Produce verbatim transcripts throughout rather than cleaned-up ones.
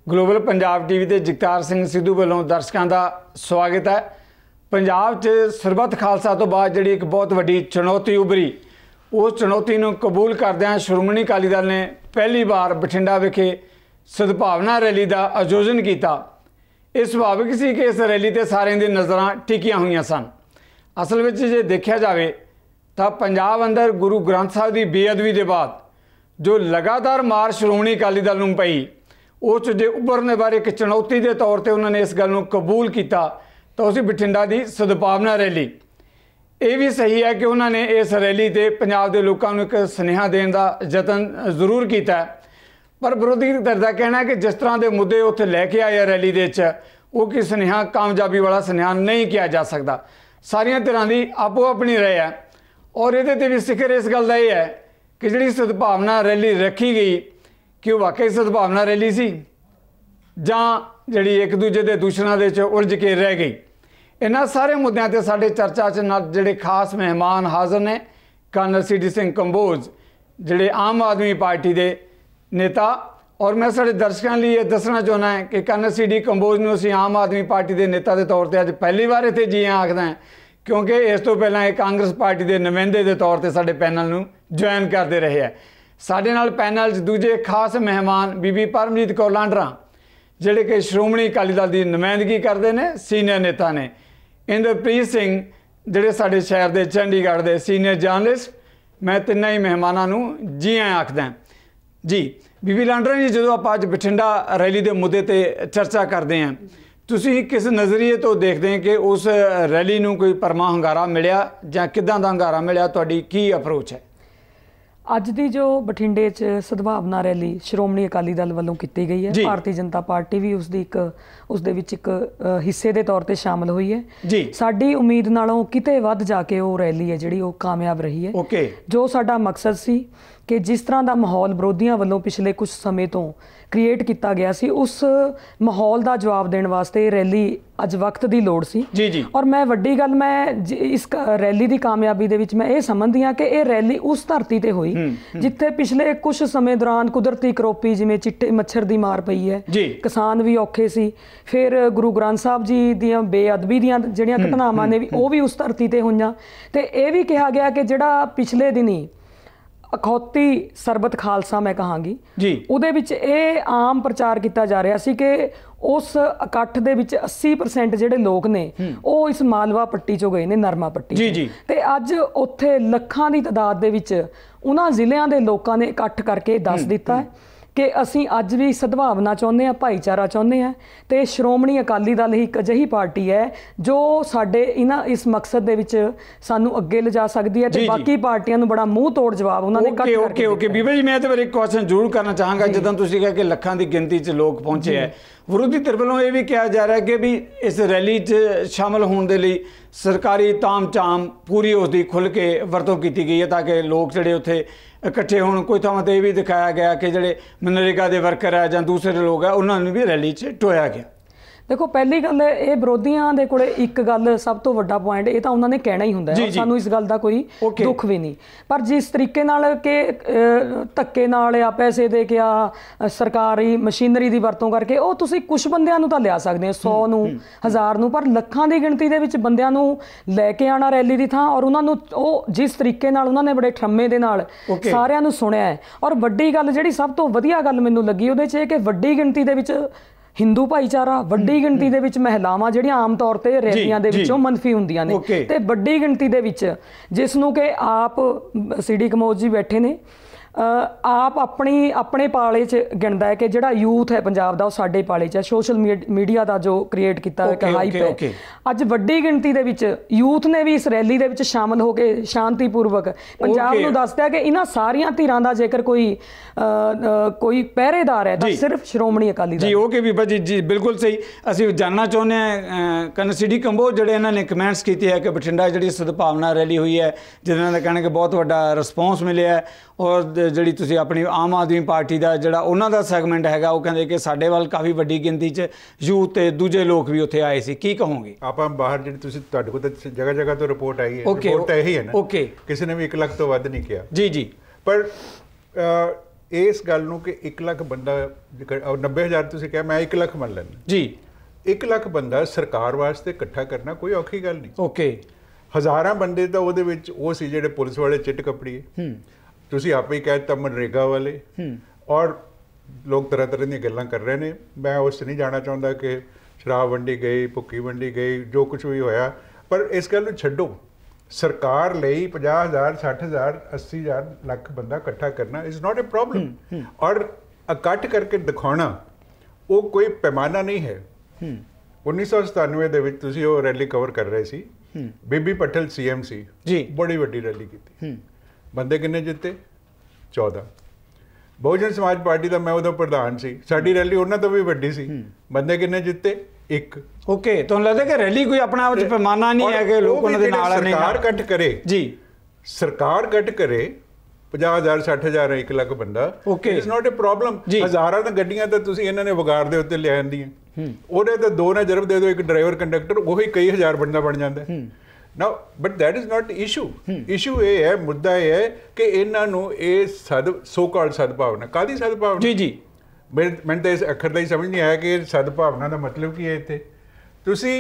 Global Punjab TV ते जगतार सिंह सिद्धू वालों दर्शकों का स्वागत है। पंजाब च सरबत खालसा तो बाद जिहड़ी एक बहुत वड्डी चुनौती उभरी, उस चुनौती को कबूल करदिआं श्रोमणी अकाली दल ने पहली बार बठिंडा विखे सद्भावना रैली का आयोजन किया। यह सुभाविक सी कि इस रैली ते सारिਆਂ दी नज़रां टिकियां हुईयां सन। असल में जे देखा जाए तो पंजाब अंदर गुरु ग्रंथ साहिब की बेअदबी के बाद जो लगातार मार श्रोमणी अकाली दल नूं पई, उस जे उभरने बारे एक चुनौती के तौर पर उन्होंने इस गल कबूल किया तो उसी बठिंडा की सद्भावना रैली। ये भी सही है कि उन्होंने इस रैली से पंजाब के लोगों को एक सुनेहा देने का यतन जरूर किया, पर विरोधी धਿਰ का कहना है कि जिस तरह के मुद्दे उत्थे लैके आए रैली के वो कि सुनेहा कामयाबी वाला सुनेहा नहीं किया जा सकता। सारिया धिरां की आपो अपनी राय है और ये भी सिखर इस गल का यह है कि जी सद्भावना रैली रखी गई कि वह वाकई सद्भावना रैली सी जां जिहड़ी एक दूजे के दूषणों के उलझ के रह गई। इन्हां सारे मुद्दों पर साडे चर्चा च जिहड़े खास मेहमान हाज़र ने colonel C D Singh Kamboj जिहड़े आम आदमी पार्टी के नेता, और मैं साडे दर्शकों लिए यह दसना चाहना है कि कर्नल सी डी कंबोज नूं असीं आम आदमी पार्टी के नेता के तौर पर अज पहली बार इत्थे जी आखदा है, क्योंकि इस तो पहलां एक कांग्रेस पार्टी के नुमाइंदे के तौर पर साडे पैनल नूं ज्वाइन करते रहे है। साडे नाल पैनल दूजे खास मेहमान बीबी परमजीत कौर लांडरा जिहड़े कि श्रोमणी अकाली दल की नुमाइंदगी करते हैं, सीनियर नेता ने, इंद्रप्रीत सिंह जिहड़े साडे शहर के चंडीगढ़ के सीनियर जर्नलिस्ट। मैं तिन्ना ही मेहमानों नूं जी आया आखदा जी। बीबी लांडरा जी, जो आप अज बठिंडा रैली के मुद्दे पर चर्चा करते हैं, तुसीं किस नज़रिए तो देखते हैं कि उस रैली नूं कोई परमा हंगारा मिलिया जां किदां दा हंगारा मिलिया? तुहाडी की अप्रोच है? ਅੱਜ ਦੀ जो बठिंडे च सद्भावना रैली श्रोमणी अकाली दल वालों की गई है, भारतीय जनता पार्टी भी उसकी एक उसदे विच एक हिस्से के तौर पर शामिल हुई है जी। साडी उम्मीद नालों किते वध जाके वो रैली है जिहड़ी वो कामयाब रही है। ओके, जो साडा मकसद सी कि जिस तरह का माहौल विरोधियों वालों पिछले कुछ समय तो क्रिएट किया गया सी, उस माहौल का जवाब देने वास्ते रैली अज वक्त की लोड़ सी जी जी। और मैं वड्डी गल मैं इस रैली की कामयाबी दे विच मैं ये समझदी हाँ कि ये रैली उस धरती ते हुई जिथे पिछले कुछ समय दौरान कुदरती करोपी जिमें चिट्टे मच्छर की मार पई है, किसान भी औखे सी, फिर गुरु ग्रंथ साहब जी दियां बेअदबी दियां जिहड़ियां घटनावां ने भी वो भी उस धरती ते होईयां। ते ये भी कहा गया कि जिहड़ा पिछले दिनी अखौती सरबत खालसा मैं कहांगी जी, उहदे विच ये आम प्रचार किया जा रहा सी कि उस इकट्ठ दे विच अस्सी परसेंट जिहड़े लोग ने वो इस मालवा पट्टी चों गए ने, नरमा पट्टी जी जी। ते अज उत्थे लखां दी तादाद दे विच उन्हां जिलिਆਂ दे लोकां ने इकट्ठ करके दस दिता है कि असीं अज भी सद्भावना चाहुंदे आ, भाईचारा चाहुंदे आ, ते श्रोमणी अकाली दल ही एक अजिही पार्टी है जो साडे इन्हां इस मकसद दे विच सानू अगे लिजा सकदी है ते बाकी पार्टियां नूं बड़ा मूँह तोड़ जवाब उन्हां ने ओके ओके ओके बीबा जी, मैं तो एक क्वेश्चन जरूर करना चाहांगा। जिद्दां तुसीं कहा कि लखां दी गिनती च लोग पहुंचे है, विरोधी धिर वालों ये भी कहा जा रहा है कि भी इस रैली च शामिल होने के लिए सरकारी ताम झाम पूरी उसकी खुल के वरतों की गई है ताकि लोग जोड़े उत्थे इकट्ठे होने। कोई थावां ते भी दिखाया गया कि जोड़े मनरेगा के वर्कर है जां दूसरे लोग है उन्होंने भी रैली च टोया गया। देखो, पहली गल ये विरोधियों के कोले एक गल सब तो वड्डा पॉइंट ये तो उन्होंने कहना ही होंदा है, सानू इस गल का कोई दुख भी नहीं, पर जिस तरीके नाल के धक्के नाल या पैसे दे के आ सरकारी मशीनरी की वरतों करके वो तुसी कुछ बंदियां नूं तां लिया सकदे हो, सौ नूं हज़ार नूं, पर लखां की गिणती दे विच बंदियां नूं लैके आना रैली की थां और उन्होंने वो जिस तरीके नाल उन्होंने बड़े ठरमे दे नाल सारियां नूं सुणिया है। और वड्डी गल जिहड़ी सब तो वधिया गल मैनूं लगी उहदे च कि वड्डी गिणती दे विच हिंदू भाईचारा, वड्डी गिणती दे विच महिलावां जिहड़ियां आम तौर पर रैलियां दे विचों मनफी हुंदियां ने, ते वड्डी गिणती दे विच जिसनूं कि आप सी डी कंबोज जी बैठे ने आप अपनी अपने पाले च गिणदा है कि जिहड़ा यूथ है पंजाब दा वो साडे पाले च है, सोशल मीडिया का जो क्रिएट किया एक हाइप है। अज वड्डी गिणती दे विच यूथ ने भी इस रैली दे विच शामिल हो के शांतिपूर्वक पंजाब नूं दसदा है कि इन्हां सारियां धਿਰਾਂ दा जेकर कोई आ, आ, कोई पहरेदार है तो सिर्फ श्रोमणी अकाली दल जी। ओके बीबा जी जी बिल्कुल सही। असीं जानना चाहुंदे हां कर्नल सी डी कंबोज जिहड़े इन्हां ने कमेंट्स कीते है कि बठिंडा जिहड़ी सद्भावना रैली हुई है जिन्हां दा कहना कि बहुत वड्डा रिस्पॉन्स मिलिया है और जिहड़ी तुसीं अपनी आम आदमी पार्टी का जिहड़ा उन्हां दा सैगमेंट हैगा वो कहंदे कि साडे वल काफ़ी वड्डी गिनती च यूथ ते दूजे लोग भी उत्थे आए सी, की कहोगे? आपां बाहर जिहड़ी तुसीं तुहाडे कोल तां जगह जगह तो रिपोर्ट आई है, रिपोर्ट तां यही है ना, ओके, किसी ने भी एक लाख तो वध नहीं किया जी जी, पर ਇਸ ਗੱਲ ਨੂੰ ਕਿ ਇੱਕ ਲੱਖ ਬੰਦਾ ਨੱਬੇ ਹਜ਼ਾਰ ਤੁਸੀਂ ਕਿਹਾ, ਮੈਂ ਇੱਕ ਲੱਖ ਮੰਨ ਲੈਣਾ ਜੀ। ਇੱਕ ਲੱਖ ਬੰਦਾ ਸਰਕਾਰ ਵਾਸਤੇ ਇਕੱਠਾ ਕਰਨਾ ਕੋਈ ਔਖੀ ਗੱਲ ਨਹੀਂ। ਓਕੇ। ਹਜ਼ਾਰਾਂ ਬੰਦੇ ਤਾਂ ਉਹਦੇ ਵਿੱਚ ਉਹ ਸੀ ਜਿਹੜੇ ਪੁਲਿਸ ਵਾਲੇ ਚਿੱਟ ਕੱਪੜੀਏ, ਤੁਸੀਂ ਆਪੇ ਹੀ ਕਹਿ ਦਿੱਤਾ ਮਨਰੇਗਾ ਵਾਲੇ, ਔਰ ਲੋਕ ਤਰ੍ਹਾਂ ਤਰ੍ਹਾਂ ਦੀਆਂ ਗੱਲਾਂ ਕਰ ਰਹੇ ਨੇ। ਮੈਂ ਉਸ 'ਚ ਨਹੀਂ ਜਾਣਾ ਚਾਹੁੰਦਾ ਕਿ ਸ਼ਰਾਬ ਵੰਡੀ ਗਈ, ਭੁੱਕੀ ਵੰਡੀ ਗਈ, ਜੋ ਕੁਝ ਵੀ ਹੋਇਆ, ਪਰ ਇਸ ਗੱਲ ਨੂੰ ਛੱਡੋ। ਸਰਕਾਰ ਲਈ ਪੰਜਾਹ ਹਜ਼ਾਰ, ਸੱਠ ਹਜ਼ਾਰ, ਅੱਸੀ ਹਜ਼ਾਰ, ਲੱਖ ਬੰਦਾ ਇਕੱਠਾ ਕਰਨਾ ਇਜ਼ ਨਾਟ ਅ ਪ੍ਰੋਬਲਮ, ਔਰ ਇਕੱਠ ਕਰਕੇ ਦਿਖਾਉਣਾ ਉਹ ਕੋਈ ਪੈਮਾਨਾ ਨਹੀਂ ਹੈ। ਉੱਨੀ ਸੌ ਸਤਾਨਵੇਂ ਦੇ ਵਿੱਚ ਤੁਸੀਂ ਉਹ ਰੈਲੀ ਕਵਰ ਕਰ ਰਹੇ ਸੀ, ਬੀਬੀ ਪਟੇਲ ਸੀ ਐਮ ਸੀ ਜੀ, ਬੜੀ ਵੱਡੀ ਰੈਲੀ ਕੀਤੀ, ਬੰਦੇ ਕਿੰਨੇ ਜਿੱਤੇ? ਚੌਦਾਂ। ਬਹੁਜਨ ਸਮਾਜ ਪਾਰਟੀ ਦਾ ਮੈਂ ਉਦੋਂ ਪ੍ਰਧਾਨ ਸੀ, ਸਾਡੀ ਰੈਲੀ ਉਹਨਾਂ ਤੋਂ ਵੀ ਵੱਡੀ ਸੀ, ਬੰਦੇ ਕਿੰਨੇ ਜਿੱਤੇ? ਇੱਕ। ਓਕੇ, ਤੁਹਾਨੂੰ ਲੱਗਦਾ ਕਿ ਰੈਲੀ ਕੋਈ ਆਪਣਾ ਵਿੱਚ ਪੈਮਾਨਾ ਨਹੀਂ ਹੈ ਕਿ ਲੋਕ ਉਹਨਾਂ ਦੇ ਨਾਲ ਨਹੀਂ? ਸਰਕਾਰ ਇਕੱਠ ਕਰੇ ਜੀ, ਸਰਕਾਰ ਇਕੱਠ ਕਰੇ ਪੰਜਾਹ ਹਜ਼ਾਰ, ਸੱਠ ਹਜ਼ਾਰ, ਇੱਕ ਲੱਖ ਬੰਦਾ, ਇਟਸ ਨਾਟ ਅ ਪ੍ਰੋਬਲਮ। ਹਜ਼ਾਰਾਂ ਤਾਂ ਗੱਡੀਆਂ ਤਾਂ ਤੁਸੀਂ ਇਹਨਾਂ ਨੇ ਵਗਾਰ ਦੇ ਉੱਤੇ ਲਿਆ ਜਾਂਦੀਆਂ, ਉਹਦੇ ਤਾਂ ਦੋ ਨਾ ਜਰਬ ਦੇ ਦਿਓ, ਇੱਕ ਡਰਾਈਵਰ ਕੰਡਕਟਰ, ਉਹੀ ਕਈ ਹਜ਼ਾਰ ਬੰਦਾ ਬਣ ਜਾਂਦਾ। Now but that is not issue. Issue ਇਹ ਹੈ, ਮੁੱਦਾ ਇਹ ਹੈ ਕਿ ਇਹਨਾਂ ਨੂੰ ਇਹ ਸਦ ਸੋ ਕਾਲਡ ਸਦਭਾਵਨਾ, ਕਾਹਦੀ ਸਦਭਾਵਨਾ? ਜੀ ਜੀ, ਮੈਨੂੰ ਤਾਂ ਇਸ ਅੱਖਰ ਦਾ ਹੀ ਸਮਝ ਨਹੀਂ ਆਇਆ ਕਿ ਸਦਭਾਵਨਾ ਦਾ ਮਤਲਬ ਕੀ ਹੈ ਇੱਥੇ। ਤੁਸੀਂ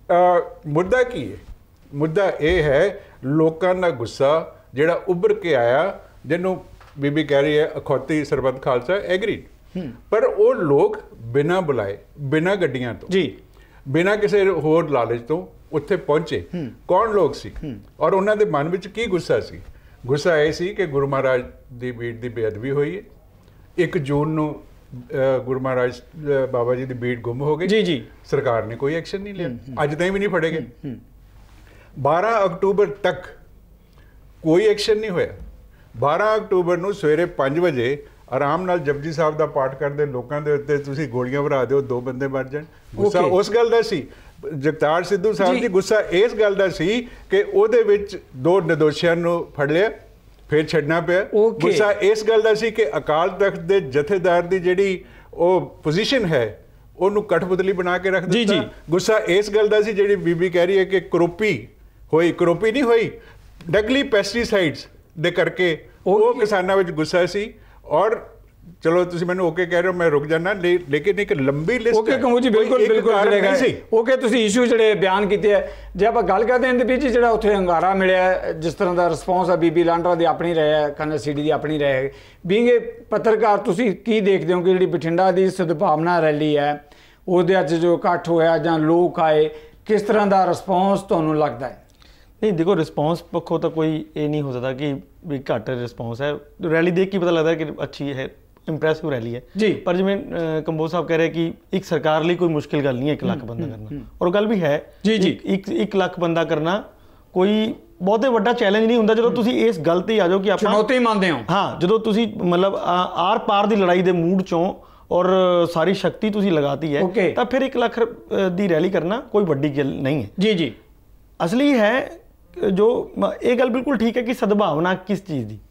ਮੁੱਦਾ ਕੀ ਹੈ? ਮੁੱਦਾ ਇਹ ਹੈ ਲੋਕਾਂ ਦਾ ਗੁੱਸਾ ਜਿਹੜਾ ਉੱਭਰ ਕੇ ਆਇਆ, ਜਿਹਨੂੰ ਬੀਬੀ ਕਹਿ ਰਹੀ ਹੈ ਅਖੌਤੀ ਸਰਬੱਤ ਖਾਲਸਾ, ਐਗਰੀਡ, ਪਰ ਉਹ ਲੋਕ ਬਿਨਾਂ ਬੁਲਾਏ, ਬਿਨਾਂ ਗੱਡੀਆਂ ਤੋਂ ਜੀ, ਬਿਨਾਂ ਕਿਸੇ ਹੋਰ ਲਾਲਚ ਤੋਂ ਉੱਥੇ ਪਹੁੰਚੇ। ਕੌਣ ਲੋਕ ਸੀ ਔਰ ਉਹਨਾਂ ਦੇ ਮਨ ਵਿੱਚ ਕੀ ਗੁੱਸਾ ਸੀ? ਗੁੱਸਾ ਇਹ ਸੀ ਕਿ ਗੁਰੂ ਮਹਾਰਾਜ ਦੀ ਬੀੜ ਦੀ ਬੇਅਦਬੀ ਹੋਈ ਹੈ। ਇੱਕ ਜੂਨ ਨੂੰ ਗੁਰੂ ਮਹਾਰਾਜ ਬਾਬਾ ਜੀ ਦੀ ਬੀੜ ਗੁੰਮ ਹੋ ਗਈ ਜੀ ਜੀ, ਸਰਕਾਰ ਨੇ ਕੋਈ ਐਕਸ਼ਨ ਨਹੀਂ ਲਿਆ, ਅੱਜ ਤਾਈਂ ਵੀ ਨਹੀਂ ਫੜੇ ਗਏ। ਬਾਰਾਂ ਅਕਤੂਬਰ ਤੱਕ ਕੋਈ ਐਕਸ਼ਨ ਨਹੀਂ ਹੋਇਆ। ਬਾਰਾਂ ਅਕਤੂਬਰ ਨੂੰ ਸਵੇਰੇ ਪੰਜ ਵਜੇ ਆਰਾਮ ਨਾਲ ਜਪਜੀ ਸਾਹਿਬ ਦਾ ਪਾਠ ਕਰਦੇ ਲੋਕਾਂ ਦੇ ਉੱਤੇ ਤੁਸੀਂ ਗੋਲੀਆਂ ਭਰਾ ਦਿਓ, ਦੋ ਬੰਦੇ ਮਰ ਜਾਣ। ਗੁੱਸਾ ਉਸ ਗੱਲ ਦਾ ਸੀ। ਜਗਤਾਰ ਸਿੱਧੂ ਸਾਹਿਬ ਜੀ, ਗੁੱਸਾ ਇਸ ਗੱਲ ਦਾ ਸੀ ਕਿ ਉਹਦੇ ਵਿੱਚ ਦੋ ਨਿਰਦੋਸ਼ੀਆਂ ਨੂੰ ਫੜ ਲਿਆ, ਫਿਰ ਛੱਡਣਾ ਪਿਆ। ਗੁੱਸਾ ਇਸ ਗੱਲ ਦਾ ਸੀ ਕਿ ਅਕਾਲ ਤਖਤ ਦੇ ਜਥੇਦਾਰ ਦੀ ਜਿਹੜੀ ਉਹ ਪੋਜੀਸ਼ਨ ਹੈ ਉਹਨੂੰ ਕਠਪੁਤਲੀ ਬਣਾ ਕੇ ਰੱਖ ਦਿੱਤਾ। ਗੁੱਸਾ ਇਸ ਗੱਲ ਦਾ ਸੀ, ਜਿਹੜੀ ਬੀਬੀ ਕਹਿ ਰਹੀ ਹੈ ਕਿ ਕਰੋਪੀ ਹੋਈ, ਕਰੋਪੀ ਨਹੀਂ ਹੋਈ, ਨਕਲੀ ਪੈਸਟੀਸਾਈਡਸ ਦੇ ਕਰਕੇ ਉਹ ਕਿਸਾਨਾਂ ਵਿੱਚ ਗੁੱਸਾ ਸੀ। ਔਰ ਚਲੋ ਤੁਸੀਂ ਮੈਨੂੰ ਓਕੇ ਕਹਿ ਰਹੇ ਹੋ, ਮੈਂ ਰੁਕ ਜਾਣਾ, ਲੇਕਿਨ ਇੱਕ ਲੰਬੀ ਲਿਸਟ ਓਕੇ ਕਮੂ ਜੀ, ਬਿਲਕੁਲ ਬਿਲਕੁਲ ਚਲੇਗਾ। ਓਕੇ, ਤੁਸੀਂ ਇਸ਼ੂ ਜਿਹੜੇ ਬਿਆਨ ਕੀਤੇ ਹੈ, ਜੇ ਆਪਾਂ ਗੱਲ ਕਰਦੇ ਹਾਂ ਇਹਦੇ ਵਿੱਚ ਜਿਹੜਾ ਉੱਥੇ ਹੰਗਾਰਾ ਮਿਲਿਆ, ਜਿਸ ਤਰ੍ਹਾਂ ਦਾ ਰਿਸਪੌਂਸ ਆ, ਬੀਬੀ ਲਾਂਡਰਾ ਦੀ ਆਪਣੀ ਰਾਏ ਹੈ, ਕਨਰ ਸੀਡੀ ਦੀ ਆਪਣੀ ਰਾਏ ਹੈ, ਬੀਇੰਗ ਏ ਪੱਤਰਕਾਰ ਤੁਸੀਂ ਕੀ ਦੇਖਦੇ ਹੋ ਕਿ ਜਿਹੜੀ ਬਠਿੰਡਾ ਦੀ ਸਦਭਾਵਨਾ ਰੈਲੀ ਹੈ ਉਹਦੇ ਅੱਜ ਜੋ ਇਕੱਠ ਹੋਇਆ ਜਾਂ ਲੋਕ ਆਏ, ਕਿਸ ਤਰ੍ਹਾਂ ਦਾ ਰਿਸਪੌਂਸ ਤੁਹਾਨੂੰ ਲੱਗਦਾ ਹੈ? ਨਹੀਂ ਦੇਖੋ, ਰਿਸਪੌਂਸ ਪੱਖੋਂ ਤਾਂ ਕੋਈ ਇਹ ਨਹੀਂ ਹੋ ਸਕਦਾ ਕਿ ਵੀ ਘੱਟ ਰਿਸਪੌਂਸ ਹੈ। ਰੈਲੀ ਦੇਖ ਕੇ ਪਤਾ ਲੱਗਦਾ ਕਿ ਅੱਛੀ ਹੈ, ਇੰਪ੍ਰੈਸਿਵ ਰੈਲੀ ਹੈ ਜੀ। ਪਰ ਜਿਵੇਂ ਕੰਬੋਜ ਸਾਹਿਬ ਕਹਿ ਰਹੇ ਕਿ ਇੱਕ ਸਰਕਾਰ ਲਈ ਕੋਈ ਮੁਸ਼ਕਿਲ ਗੱਲ ਨਹੀਂ ਹੈ ਇੱਕ ਲੱਖ ਬੰਦਾ ਕਰਨਾ, ਔਰ ਗੱਲ ਵੀ ਹੈ ਜੀ ਜੀ, ਇੱਕ ਇੱਕ ਲੱਖ ਬੰਦਾ ਕਰਨਾ ਕੋਈ ਬਹੁਤੇ ਵੱਡਾ ਚੈਲੰਜ ਨਹੀਂ ਹੁੰਦਾ ਜਦੋਂ ਤੁਸੀਂ ਇਸ ਗੱਲ ਤੇ ਆ ਜਾਓ ਕਿ ਆਪਾਂ ਚੁਣੌਤੀ ਮੰਨਦੇ ਹੋ। ਹਾਂ, ਜਦੋਂ ਤੁਸੀਂ ਮਤਲਬ ਆਰ ਪਾਰ ਦੀ ਲੜਾਈ ਦੇ ਮੂਡ ਚੋਂ ਔਰ ਸਾਰੀ ਸ਼ਕਤੀ ਤੁਸੀਂ ਲਗਾਤੀ ਹੈ, ਤਾਂ ਫਿਰ ਇੱਕ ਲੱਖ ਦੀ ਰੈਲੀ ਕਰਨਾ ਕੋਈ ਵੱਡੀ ਗੱਲ ਨਹੀਂ ਹੈ ਜੀ ਜੀ। ਅਸਲੀ ਹੈ ਜੋ ਇਹ ਗੱਲ ਬਿਲਕੁਲ ਠੀਕ ਹੈ ਕਿ ਸਦਭਾਵਨਾ ਕਿਸ ਚੀਜ਼ ਦੀ,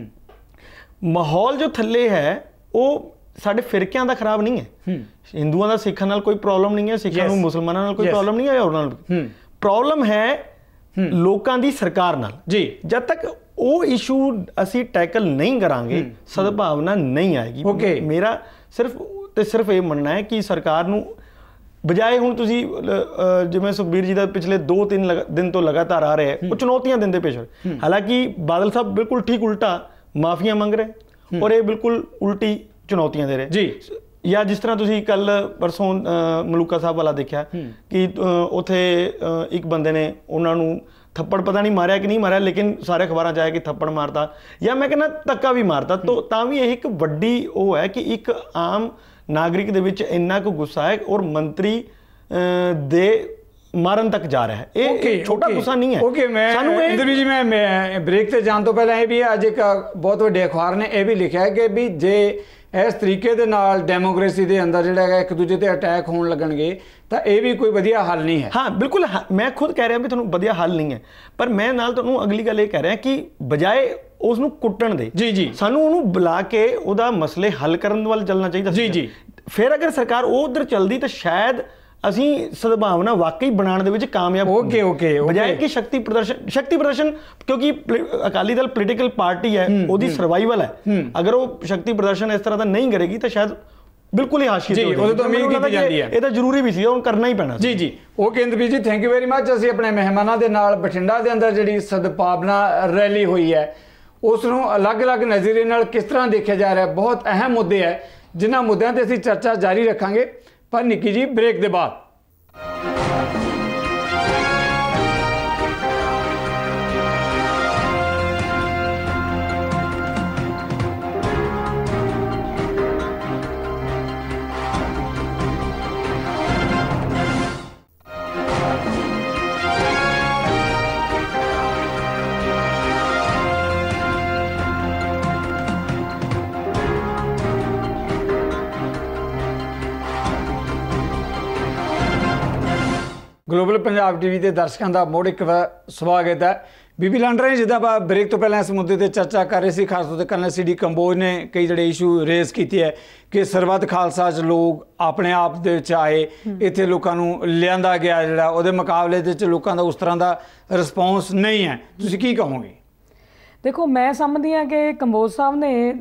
ਮਾਹੌਲ ਜੋ ਥੱਲੇ ਹੈ ਉਹ ਸਾਡੇ ਫਿਰਕਿਆਂ ਦਾ ਖਰਾਬ ਨਹੀਂ ਹੈ। ਹਿੰਦੂਆਂ ਦਾ ਸਿੱਖਾਂ ਨਾਲ ਕੋਈ ਪ੍ਰੋਬਲਮ ਨਹੀਂ ਹੈ, ਸਿੱਖਾਂ ਨੂੰ ਮੁਸਲਮਾਨਾਂ ਨਾਲ ਕੋਈ ਪ੍ਰੋਬਲਮ ਨਹੀਂ ਹੈ, ਹੋਰ ਨਾਲ ਪ੍ਰੋਬਲਮ ਹੈ ਲੋਕਾਂ ਦੀ ਸਰਕਾਰ ਨਾਲ ਜੀ। ਜਦ ਤੱਕ ਉਹ ਇਸ਼ੂ ਅਸੀਂ ਟੈਕਲ ਨਹੀਂ ਕਰਾਂਗੇ ਸਦਭਾਵਨਾ ਨਹੀਂ ਆਏਗੀ। ਮੇਰਾ ਸਿਰਫ ਤੇ ਸਿਰਫ ਇਹ ਮੰਨਣਾ ਹੈ ਕਿ ਸਰਕਾਰ ਨੂੰ ਬਜਾਏ ਹੁਣ ਤੁਸੀਂ ਜਿਵੇਂ ਸੁਖਬੀਰ ਜੀ ਦਾ ਪਿਛਲੇ ਦੋ ਤਿੰਨ ਦਿਨ ਤੋਂ ਲਗਾਤਾਰ ਆ ਰਿਹਾ ਉਹ ਚੁਣੌਤੀਆਂ ਦਿੰਦੇ ਪੇਸ਼ ਹੋ, ਹਾਲਾਂਕਿ ਬਾਦਲ ਸਾਹਿਬ ਬਿਲਕੁਲ ਠੀਕ ਉਲਟਾ ਮਾਫੀਆਂ ਮੰਗ ਰਹੇ ਔਰ ਇਹ ਬਿਲਕੁਲ ਉਲਟੀ ਚੁਣੌਤੀਆਂ ਦੇ ਰਹੇ ਜੀ। ਜਾਂ ਜਿਸ ਤਰ੍ਹਾਂ ਤੁਸੀਂ ਕੱਲ ਪਰਸੋਂ ਮਲੂਕਾ ਸਾਹਿਬ ਵਾਲਾ ਦੇਖਿਆ ਕਿ ਉੱਥੇ ਇੱਕ ਬੰਦੇ ਨੇ ਉਹਨਾਂ ਨੂੰ ਥੱਪੜ ਪਤਾ ਨਹੀਂ ਮਾਰਿਆ ਕਿ ਨਹੀਂ ਮਾਰਿਆ, ਲੇਕਿਨ ਸਾਰੇ ਅਖਬਾਰਾਂ 'ਚ ਆਇਆ ਕਿ ਥੱਪੜ ਮਾਰਤਾ, ਜਾਂ ਮੈਂ ਕਹਿੰਦਾ ਧੱਕਾ ਵੀ ਮਾਰਤਾ। ਤੋ ਤਾਂ ਵੀ ਇਹ ਇੱਕ ਵੱਡੀ ਉਹ ਹੈ ਕਿ ਇੱਕ ਆਮ ਨਾਗਰਿਕ ਦੇ ਵਿੱਚ ਇੰਨਾ ਕੁ ਗੁੱਸਾ ਹੈ ਔਰ ਮੰਤਰੀ ਦੇ ਮਾਰਨ ਤੱਕ ਜਾ ਰਿਹਾ ਹੈ। ਇਹ ਛੋਟਾ ਗੁੱਸਾ ਨਹੀਂ ਹੈ। ਓਕੇ, ਮੈਂ ਇੰਦਰਵੀਰ ਜੀ, ਮੈਂ ਬ੍ਰੇਕ ਤੇ ਜਾਣ ਤੋਂ ਪਹਿਲਾਂ ਇਹ ਵੀ ਅੱਜ ਇੱਕ ਬਹੁਤ ਵੱਡੇ ਅਖਬਾਰ ਨੇ ਇਹ ਵੀ ਲਿਖਿਆ ਕਿ ਵੀ ਜੇ ਇਸ ਤਰੀਕੇ ਦੇ ਨਾਲ ਡੈਮੋਕ੍ਰੇਸੀ ਦੇ ਅੰਦਰ ਜਿਹੜਾ ਹੈਗਾ ਇੱਕ ਦੂਜੇ ਤੇ ਅਟੈਕ ਹੋਣ ਲੱਗਣਗੇ ਤਾਂ ਇਹ ਵੀ ਕੋਈ ਵਧੀਆ ਹੱਲ ਨਹੀਂ ਹੈ। ਹਾਂ ਬਿਲਕੁਲ, ਮੈਂ ਖੁਦ ਕਹਿ ਰਿਹਾ ਵੀ ਤੁਹਾਨੂੰ ਵਧੀਆ ਹੱਲ ਨਹੀਂ ਹੈ, ਪਰ ਮੈਂ ਨਾਲ ਤੁਹਾਨੂੰ ਅਗਲੀ ਗੱਲ ਇਹ ਕਹਿ ਰਿਹਾ ਕਿ ਬਜਾਏ ਉਸ ਨੂੰ ਕੁੱਟਣ ਦੇ ਜੀ ਜੀ ਸਾਨੂੰ ਉਹਨੂੰ ਬੁਲਾ ਕੇ ਉਹਦਾ ਮਸਲੇ ਹੱਲ ਕਰਨ ਵੱਲ ਚੱਲਣਾ ਚਾਹੀਦਾ ਜੀ ਜੀ। ਫਿਰ ਅਗਰ ਸਰਕਾਰ ਉਹ ਉਧਰ ਚੱਲਦੀ ਤਾਂ ਸ਼ਾਇਦ ਅਸੀਂ ਸਦਭਾਵਨਾ ਵਾਕਈ ਬਣਾਉਣ ਦੇ ਵਿੱਚ ਕਾਮਯਾਬ ਓਕੇ ਓਕੇ ਬਜਾਏ ਕਿ ਸ਼ਕਤੀ ਪ੍ਰਦਰਸ਼ਨ ਸ਼ਕਤੀ ਪ੍ਰਦਰਸ਼ਨ ਕਿਉਂਕਿ ਅਕਾਲੀ ਦਲ ਪੋਲੀਟੀਕਲ ਪਾਰਟੀ ਹੈ, ਉਹਦੀ ਸਰਵਾਈਵਲ ਹੈ। ਅਗਰ ਉਹ ਸ਼ਕਤੀ ਪ੍ਰਦਰਸ਼ਨ ਇਸ ਤਰ੍ਹਾਂ ਦਾ ਨਹੀਂ ਕਰੇਗੀ ਤਾਂ ਸ਼ਾਇਦ ਬਿਲਕੁਲ ਹੀ ਹਾਸ਼ੀਏ ਤੇ ਉਹਦੇ ਤੋਂ ਉਮੀਦ ਕੀਤੀ ਜਾਂਦੀ ਹੈ। ਇਹ ਤਾਂ ਜ਼ਰੂਰੀ ਵੀ ਸੀ, ਉਹ ਕਰਨਾ ਹੀ ਪੈਣਾ ਜੀ ਜੀ ਓਕੇ ਇੰਦਰਪ੍ਰੀਤ ਜੀ, ਥੈਂਕ ਯੂ ਵੈਰੀ ਮੱਚ। ਅਸੀਂ ਆਪਣੇ ਮਹਿਮਾਨਾਂ ਦੇ ਨਾਲ ਬਠਿੰਡਾ ਦੇ ਅੰਦਰ ਜਿਹੜੀ ਸਦਭਾਵਨਾ ਰੈਲੀ ਹੋਈ ਹੈ ਉਸ ਨੂੰ ਅਲੱਗ-ਅਲੱਗ ਨਜ਼ਰੀਏ ਨਾਲ ਕਿਸ ਤਰ੍ਹਾਂ ਦੇਖਿਆ ਜਾ ਰਿਹਾ, ਬਹੁਤ ਅਹਿਮ ਮੁੱਦੇ ਹੈ ਜਿਨ੍ਹਾਂ ਮੁੱਦਿਆਂ ਤੇ ਅਸੀਂ ਚਰਚਾ ਜਾਰੀ ਰੱਖਾਂਗੇ ਪਰ ਨਿੱਕੀ ਜੀ ਬ੍ਰੇਕ ਦੇ ਬਾਅਦ। ਗਲੋਬਲ ਪੰਜਾਬ ਟੀਵੀ ਦੇ ਦਰਸ਼ਕਾਂ ਦਾ ਮੁੜ ਇੱਕ ਵਾਰ ਸਵਾਗਤ ਹੈ। ਬੀਬੀ ਲਾਂਡਰਾ ਜਿੱਦਾਂ ਆਪਾਂ ਬ੍ਰੇਕ ਤੋਂ ਪਹਿਲਾਂ ਇਸ ਮੁੱਦੇ ਤੇ ਚਰਚਾ ਕਰ ਰਹੇ ਸੀ, ਖਾਸ ਤੌਰ ਤੇ ਕਰਨਲ ਸੀ ਡੀ ਕੰਬੋਜ ਨੇ ਕਈ ਜਿਹੜੇ ਇਸ਼ੂ ਰੇਜ਼ ਕੀਤੇ ਹੈ ਕਿ ਸਰਬੱਤ ਖਾਲਸਾ 'ਚ ਲੋਕ ਆਪਣੇ ਆਪ ਦੇ ਵਿੱਚ ਆਏ, ਇੱਥੇ ਲੋਕਾਂ ਨੂੰ ਲਿਆਂਦਾ ਗਿਆ, ਜਿਹੜਾ ਉਹਦੇ ਮੁਕਾਬਲੇ ਦੇ ਵਿੱਚ ਲੋਕਾਂ ਦਾ ਉਸ ਤਰ੍ਹਾਂ ਦਾ ਰਿਸਪੌਂਸ ਨਹੀਂ ਹੈ। ਤੁਸੀਂ ਕੀ ਕਹੋਗੇ? ਦੇਖੋ, ਮੈਂ ਸਮਝਦੀ ਹਾਂ ਕਿ ਕੰਬੋਜ ਸਾਹਿਬ ਨੇ